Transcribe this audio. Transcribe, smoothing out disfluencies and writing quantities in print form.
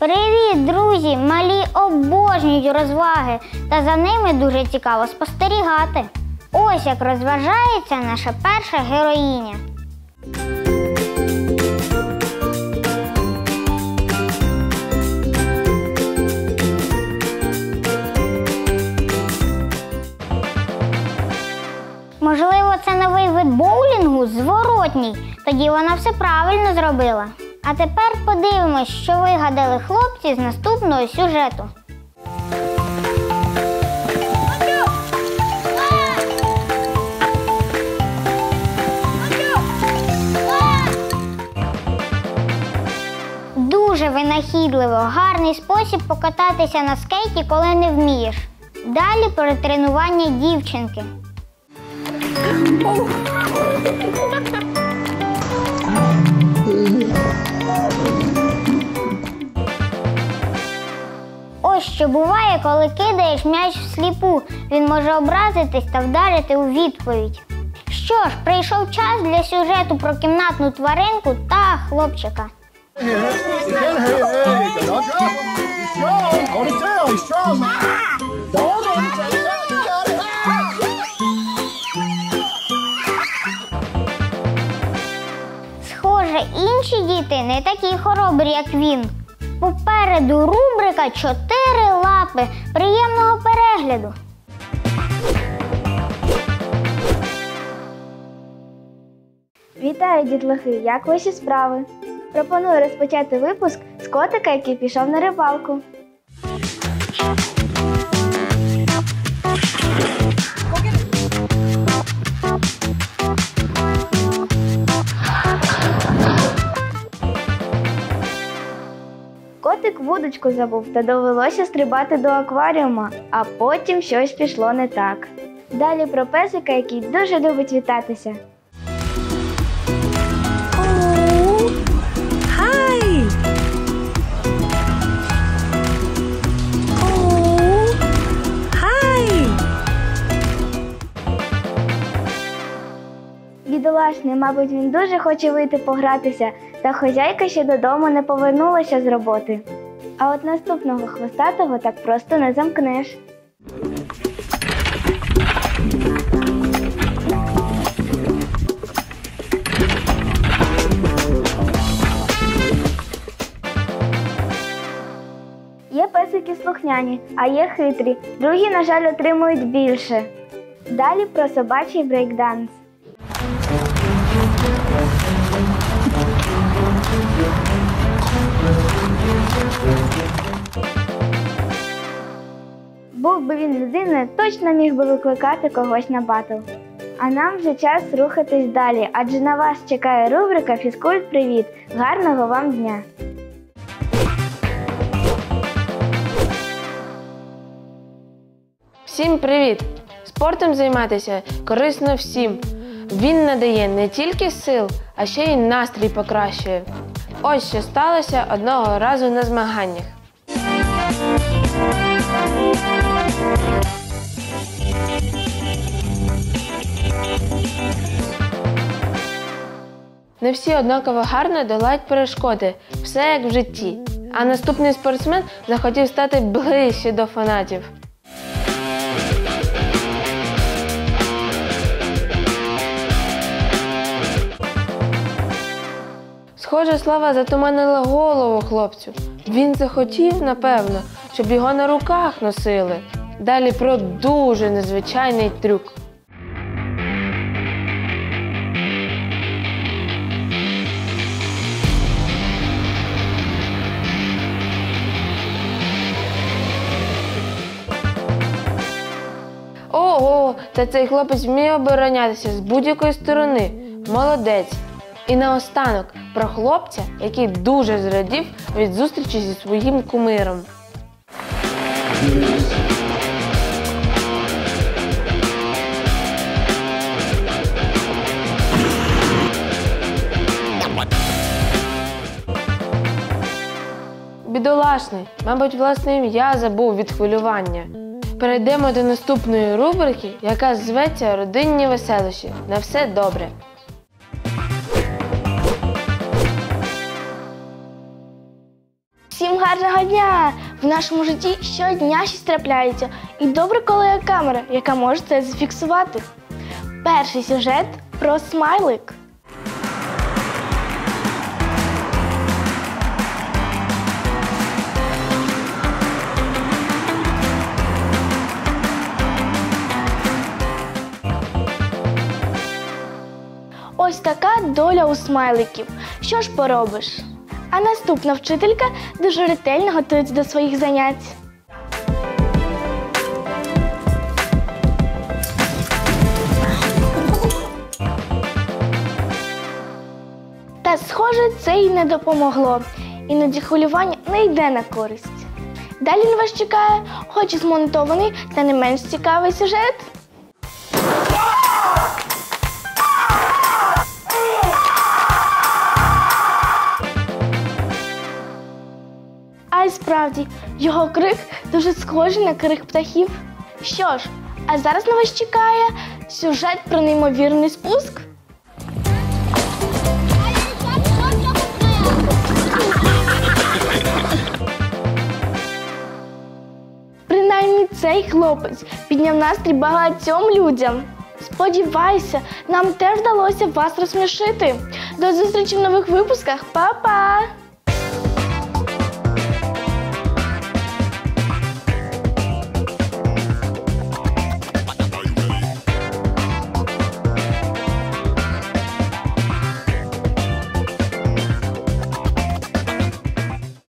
Привіт, друзі! Малі обожнюють розваги, та за ними дуже цікаво спостерігати. Ось як розважається наша перша героїня. Можливо, це новий вид боулінгу зворотній. Тоді вона все правильно зробила. А тепер подивимось, що вигадали хлопці з наступного сюжету. Дуже винахідливо, гарний спосіб покататися на скейті, коли не вмієш. Далі перетренування дівчинки. Ось що буває, коли кидаєш м'яч всліпу. Він може образитись та вдарити у відповідь. Що ж, прийшов час для сюжету про кімнатну тваринку та хлопчика. Схоже, інші діти не такі хоробрі, як він. Попереду рубрика «Чотири лапи». Приємного перегляду! Вітаю, дітлахи! Як ваші справи? Пропоную розпочати випуск з котика, який пішов на рибалку. Котик вудочку забув та довелося стрибати до акваріума, а потім щось пішло не так. Далі про песика, який дуже любить вітатися. Бідолашний, мабуть, він дуже хоче вийти погратися, та хазяйка ще додому не повернулася з роботи. А от наступного хвостатого так просто не замкнеш. Є песики слухняні, а є хитрі. Другі, на жаль, отримують більше. Далі про собачий брейкданс. Був би він людиною, точно міг би викликати когось на батл. А нам вже час рухатись далі, адже на вас чекає рубрика «Фізкульт-привіт». Гарного вам дня! Всім привіт! Спортом займатися корисно всім. Він надає не тільки сил, а ще й настрій покращує. Ось що сталося одного разу на змаганнях. Не всі однаково гарно долають перешкоди, все як в житті. А наступний спортсмен захотів стати ближче до фанатів. Схоже, слава затуманила голову хлопцю. Він захотів, напевно, щоб його на руках носили. Далі про дуже незвичайний трюк. Ого, та цей хлопець вміє оборонятися з будь-якої сторони. Молодець. І наостанок про хлопця, який дуже зрадів від зустрічі зі своїм кумиром. Бідолашний, мабуть, власне ім'я забув від хвилювання. Перейдемо до наступної рубрики, яка зветься «Родинні веселощі». На все добре. Всім гарного дня! В нашому житті щодня щось трапляється. І добре, коли є камера, яка може це зафіксувати. Перший сюжет про смайлик. Ось така доля у смайликів. Що ж поробиш? А наступна вчителька дуже ретельно готується до своїх занять. Та, схоже, це й не допомогло. Іноді хвилювання не йде на користь. Далі на вас чекає, хоч і змонтований, та не менш цікавий сюжет. А й справді, його крик дуже схожий на крик птахів. Що ж, а зараз на вас чекає сюжет про неймовірний спуск. Принаймні цей хлопець підняв настрій багатьом людям. Сподіваюся, нам теж вдалося вас розсмішити. До зустрічі в нових випусках. Па-па!